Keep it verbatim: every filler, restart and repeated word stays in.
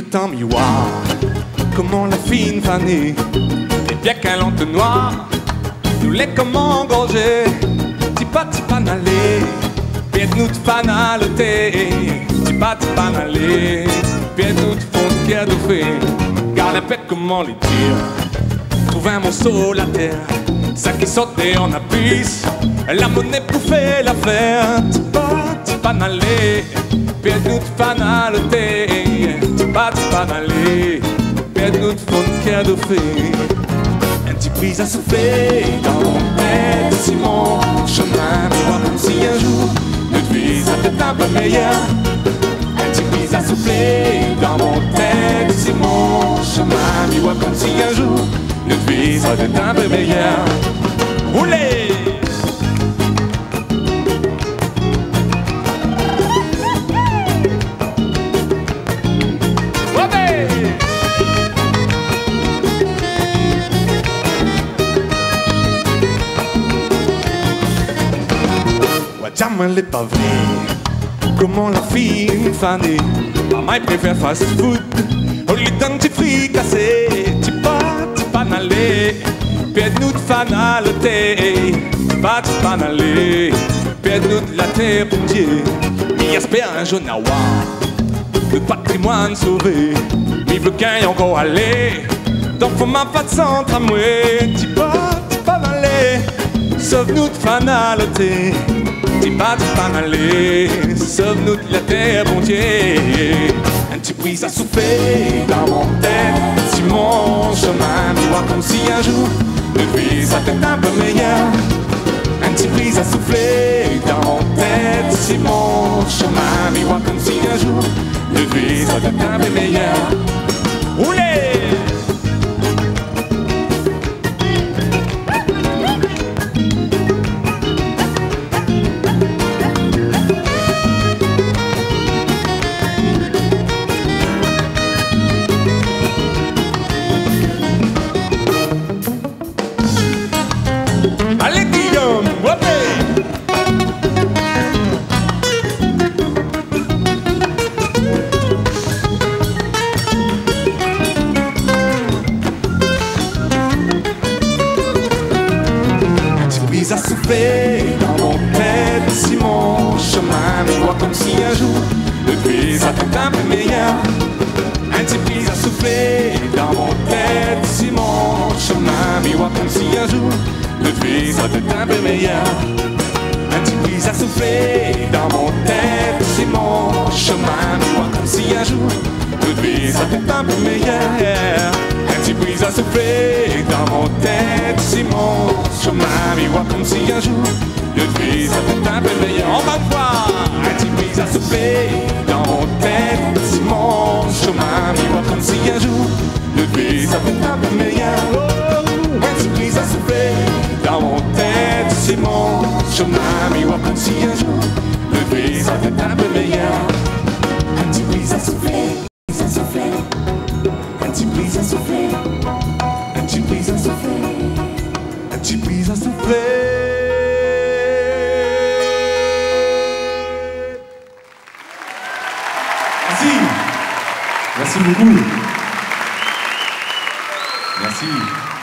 tout en miroir. Comment la fine fanée, et bien qu'un entonnoir, nous les comment engorger, tipa tipa nalé, bien nous de fanaleté, tipa tipa nalé, bien nous de fond de pierre de fée, car la paix comment les dire, trouver un morceau la terre, ça qui sautait en abysse, la monnaie pour faire l'affaire, tipa tipa nalé, bien nous de fanaleté, tipa tipa nalé, bien nous de fond de pierre de fée. Un petit brise à souffler dans mon tête, c'est mon chemin. Mais moi comme si un jour notre vie serait peut-être un peu meilleure. Un petit brise à souffler dans mon tête, c'est mon chemin. Mais moi comme si un jour notre vie serait peut-être un peu meilleure. Roulez! Jamais elle est pas vraie. Comment la fille une fanée, maman préfère fast food au lieu d'un petit fricassé. Tipa tipa nalé, pède-nous de fanaleté. Tipa tipa nalé, pède-nous de la terre pour Dieu. Mi espère un jaune à le patrimoine sauvé. Mi veut qu'il y ait encore aller, donc faut ma pas de centre à moi. Tipa tipa nalé, sauve-nous de fanaleté. Tipa tipa nalé, sauve-nous de la terre, bon Dieu. Un petit brise à souffler dans mon tête, si mon chemin me voit comme si un jour notre vie serait un peu meilleure. Un petit brise à souffler dans mon tête, si mon chemin me voit comme si un jour notre vie serait un peu meilleure. Roulez! Allez Guillaume, whoopé! Un petit brise à souffler dans mon tête, si mon chemin me voit comme si un jour le brise a tout un peu meilleur. Un petit brise à souffler dans mon tête, si mon chemin me voit comme si un jour notre vie serait un peu meilleure. Un petit brise à souffler dans mon tête, si mon chemin me voit comme si un jour notre vie serait un peu meilleure. Un petit brise à souffler dans mon tête, si mon chemin me voit comme si un jour notre vie serait un peu meilleure. On va voir. Un petit brise à souffler dans mon tête, si mon chemin me voit comme si un jour notre vie serait un peu meilleure. Un petit brise à souffler dans mon tête, si mon chemin me voit comme si un jour le vie serait un peu meilleur. Un petit brise à souffler, brise à souffler, un petit brise à souffler, un petit brise à souffler, un petit brise à souffler. Merci, merci beaucoup. Merci.